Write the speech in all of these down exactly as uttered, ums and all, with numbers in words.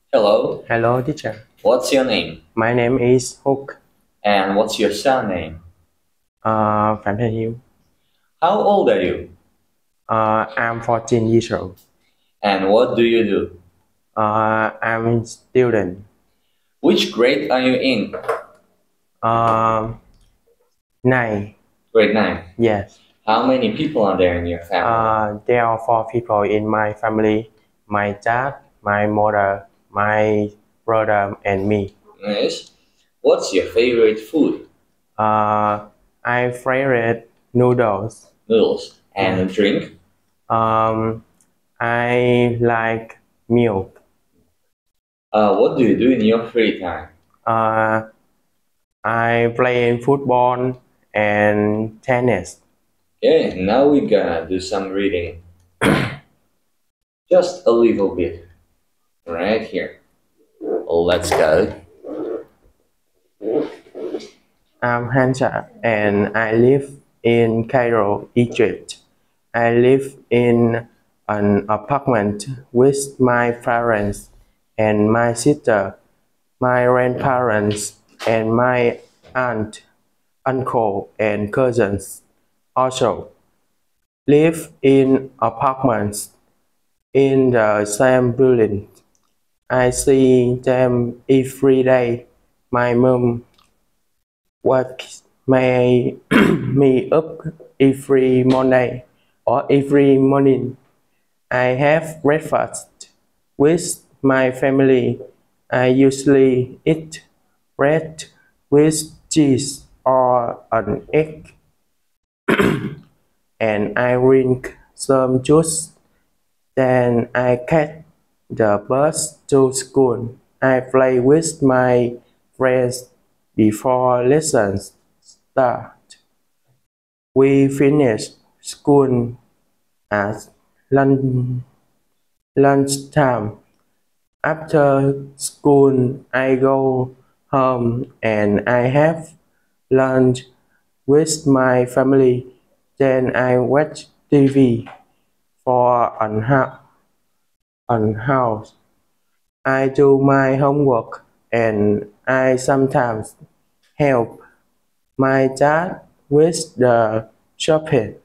Hello, Hello, teacher. what's your name? My name is Hook. And what's your surname? Uh, Phạm Thanh Hiếu. How old are you? Uh, I'm fourteen years old. And what do you do? Uh, I'm a student. Which grade are you in? Uh, nine. Grade nine. Yes. How many people are there in your family? Uh, there are four people in my family. My dad, my mother, my brother, and me. Yes. What's your favorite food? Uh, I favorite noodles. Noodles. And a drink? Um, I like milk. Uh, what do you do in your free time? Uh, I play football and tennis. Okay, now we gonna do some reading. Just a little bit. Right here. Let's go. I'm Hamza and I live in Cairo, Egypt. I live in an apartment with my parents and my sister, my grandparents, and my aunt, uncle, and cousins. Also, live in apartments in the same building. I see them every day. My mom wakes my me up every morning or every morning. I have breakfast with my family. I usually eat bread with cheese or an egg, and I drink some juice. Then I catch the bus to school. I play with my friends before lessons start. We finish school at lunch, lunchtime. After school, I go home and I have lunch with my family. Then I watch T V for an hour. An house. I do my homework and I sometimes help my dad with the shopping.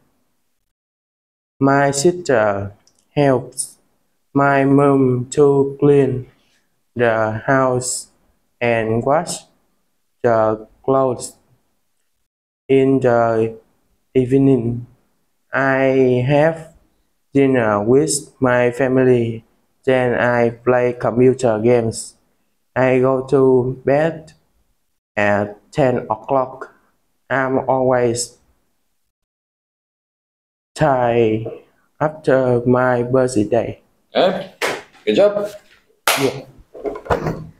My sister helps my mom to clean the house and wash the clothes. In the evening, I have dinner with my family. Then I play computer games. I go to bed at ten o'clock. I'm always tired after my birthday. Okay, good job. Yeah.